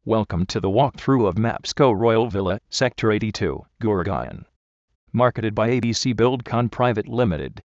Welcome to the walkthrough of Mapsko Royale Ville, Sector 82, Gurgaon. Marketed by ABC Buildcon Private Limited.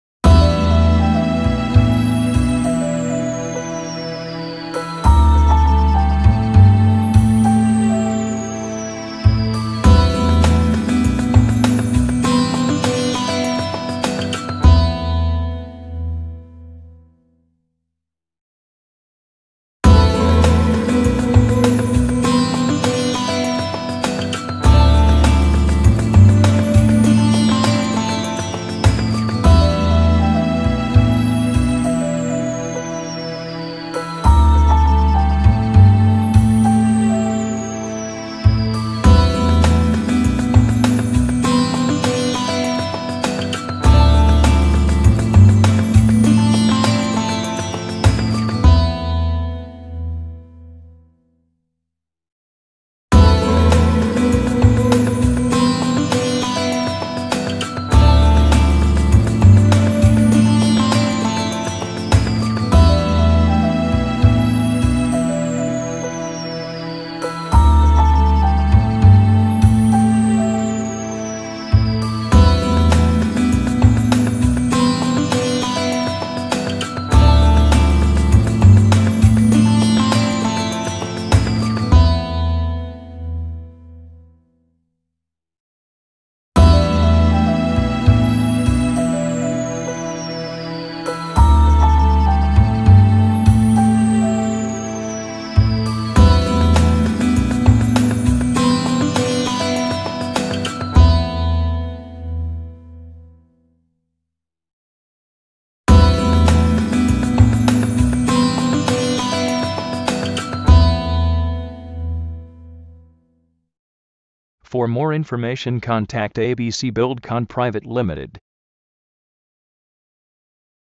For more information, contact ABC Buildcon Private Limited.